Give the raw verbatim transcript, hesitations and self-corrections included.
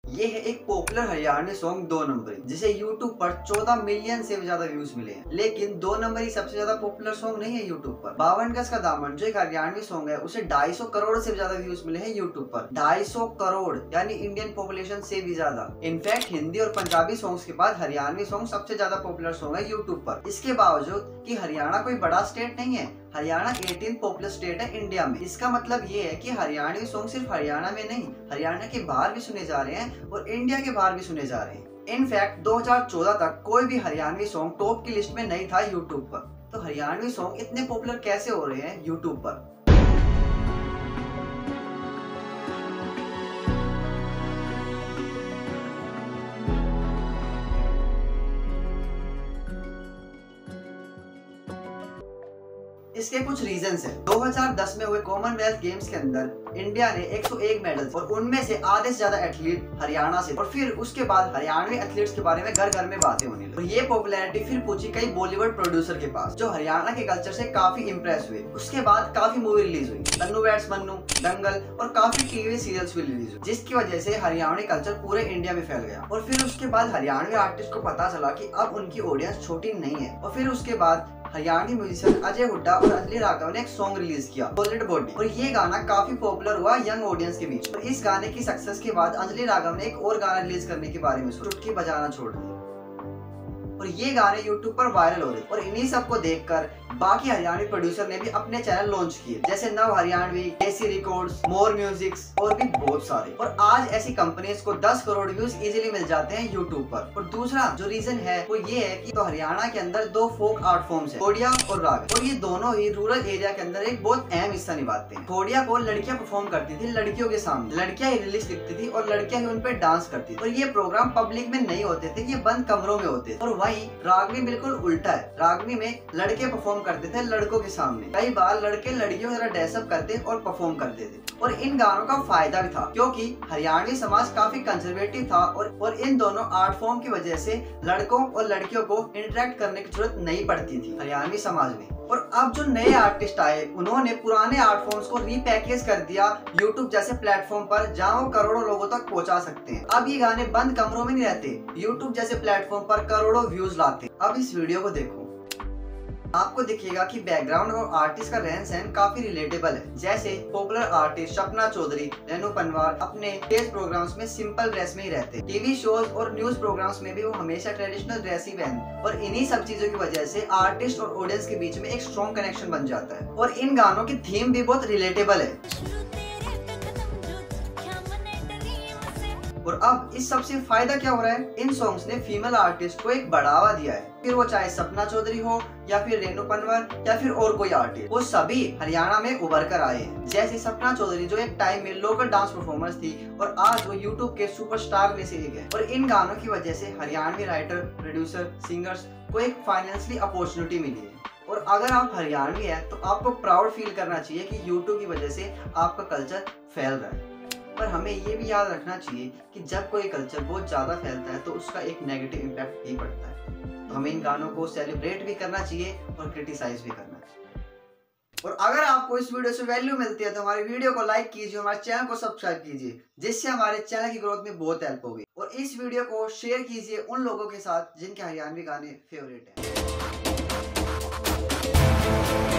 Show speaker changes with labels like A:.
A: ये है एक पॉपुलर हरियाणवी सॉन्ग दो नंबरी, जिसे यूट्यूब पर चौदह मिलियन से भी ज्यादा व्यूज मिले हैं। लेकिन दो नंबरी सबसे ज्यादा पॉपुलर सॉन्ग नहीं है यूट्यूब पर। बावन गज का दामन जो एक हरियाणवी सॉन्ग है, उसे ढाई सौ करोड़ से भी ज्यादा व्यूज मिले हैं यूट्यूब पर। ढाई सौ करोड़ यानी इंडियन पॉपुलेशन से भी ज्यादा। इनफैक्ट हिंदी और पंजाबी सॉन्ग्स के बाद हरियाणवी सॉन्ग सबसे ज्यादा पॉपुलर सॉन्ग है यूट्यूब पर। इसके बावजूद कि हरियाणा कोई बड़ा स्टेट नहीं है, हरियाणा अठारहवीं पॉपुलर स्टेट है इंडिया में। इसका मतलब ये है कि हरियाणवी सॉन्ग सिर्फ हरियाणा में नहीं, हरियाणा के बाहर भी सुने जा रहे हैं और इंडिया के बाहर भी सुने जा रहे हैं। इनफैक्ट दो हज़ार चौदह तक कोई भी हरियाणवी सॉन्ग टॉप की लिस्ट में नहीं था यूट्यूब पर। तो हरियाणवी सॉन्ग इतने पॉपुलर कैसे हो रहे हैं यूट्यूब पर? इसके कुछ रीजंस हैं। दो हज़ार दस में हुए कॉमनवेल्थ गेम्स के अंदर इंडिया ने एक सौ एक मेडल्स और उनमें से आधे से ज्यादा एथलीट हरियाणा से। और फिर उसके बाद हरियाणवी एथलीट्स के बारे में घर घर में बातें होने लगी। और ये पॉपुलैरिटी फिर पहुंची कई बॉलीवुड प्रोड्यूसर के पास, जो हरियाणा के कल्चर से काफी इंप्रेस हुए। उसके बाद काफी मूवी रिलीज हुई, तन्नू बैट्स मन्नू, दंगल और काफी टीवी सीरियल्स भी रिलीज हुए, जिसकी वजह से हरियाणवी कल्चर पूरे इंडिया में फैल गया। और फिर उसके बाद हरियाणवी आर्टिस्ट को पता चला कि अब उनकी ऑडियंस छोटी नहीं है। और फिर उसके बाद हरियाणवी म्यूजिशियन अजय हुड्डा और अंजलि राघव ने एक सॉन्ग रिलीज किया, सॉलिड बॉडी। और ये गाना काफी पॉपुलर हुआ यंग ऑडियंस के बीच। और इस गाने की सक्सेस के बाद अंजलि राघव ने एक और गाना रिलीज करने के बारे में चुटकी बजाना छोड़ दिया। और ये गाने यूट्यूब पर वायरल हो रहे। और इन्हीं सब को देखकर बाकी हरियाणवी प्रोड्यूसर ने भी अपने चैनल लॉन्च किए, जैसे नव हरियाणवी, देसी रिकॉर्ड्स, मोर म्यूजिक्स और भी बहुत सारे। और आज ऐसी कंपनीज को दस करोड़ व्यूज इजीली मिल जाते हैं यूट्यूब पर। और दूसरा जो रीजन है वो ये है कि तो हरियाणा के अंदर दो फोक आर्ट फॉर्म्स है, ठोडिया और राग। और ये दोनों ही रूरल एरिया के अंदर एक बहुत अहम हिस्सा निभाते हैं। ठोडिया को लड़कियां परफॉर्म करती थी लड़कियों के सामने, लड़कियां ही रिलीज लिखती थी और लड़कियां ही उन पर डांस करती थी। और ये प्रोग्राम पब्लिक में नहीं होते थे, ये बंद कमरों में होते थे। और वही रागनी बिल्कुल उल्टा है। रागनी में लड़के परफॉर्म करते थे लड़कों के सामने। कई बार लड़के लड़कियों की तरह ड्रेसअप करते और परफॉर्म करते थे। और इन गानों का फायदा भी था, क्योंकि हरियाणवी समाज काफी कंजर्वेटिव था। और, और इन दोनों आर्ट फॉर्म की वजह से लड़कों और लड़कियों को इंटरेक्ट करने की जरूरत नहीं पड़ती थी हरियाणवी समाज में। और अब जो नए आर्टिस्ट आए, उन्होंने पुराने आर्ट फॉर्म्स को रीपैकेज कर दिया यूट्यूब जैसे प्लेटफॉर्म पर, जहां वो करोड़ों लोगों तक पहुंचा सकते हैं। अब ये गाने बंद कमरों में नहीं रहते, यूट्यूब जैसे प्लेटफॉर्म पर करोड़ों व्यूज लाते। अब इस वीडियो को देखो, आपको दिखेगा कि बैकग्राउंड और आर्टिस्ट का रहन सहन काफी रिलेटेबल है। जैसे पॉपुलर आर्टिस्ट सपना चौधरी, रेनू पनवार अपने स्टेज प्रोग्राम्स में सिंपल ड्रेस में ही रहते। टीवी शोज और न्यूज प्रोग्राम्स में भी वो हमेशा ट्रेडिशनल ड्रेस ही पहनते। और इन्हीं सब चीजों की वजह से आर्टिस्ट और ऑडियंस के बीच में एक स्ट्रॉन्ग कनेक्शन बन जाता है। और इन गानों की थीम भी बहुत रिलेटेबल है। और अब इस सब से फायदा क्या हो रहा है? इन सॉन्ग्स ने फीमेल आर्टिस्ट को एक बढ़ावा दिया है। फिर वो चाहे सपना चौधरी हो या फिर रेनू पनवार या फिर और कोई आर्टिस्ट, वो सभी हरियाणा में उभर कर आए हैं। जैसे सपना चौधरी जो एक टाइम में लोकल डांस परफॉर्मर थी और आज वो यूट्यूब के सुपरस्टार में से एक है। और इन गानों की वजह से हरियाणवी राइटर, प्रोड्यूसर, सिंगर्स को एक फाइनेंशियली अपॉर्चुनिटी मिली है। और अगर आप हरियाणवी है तो आपको प्राउड फील करना चाहिए कि यूट्यूब की वजह से आपका कल्चर फैल रहा है। पर हमें ये भी याद रखना चाहिए कि जब कोई कल्चर बहुत ज्यादा फैलता है तो उसका एक नेगेटिव इम्पैक्ट भी पड़ता है। तो हमें इन गानों को सेलिब्रेट भी करना चाहिए और क्रिटिसाइज भी करना चाहिए। और अगर आपको इस वीडियो से वैल्यू मिलती है तो हमारी वीडियो को लाइक कीजिए, हमारे चैनल को सब्सक्राइब कीजिए, जिससे हमारे चैनल की ग्रोथ में बहुत हेल्प होगी। और इस वीडियो को शेयर कीजिए उन लोगों के साथ जिनके हरियाणवी गाने फेवरेट हैं।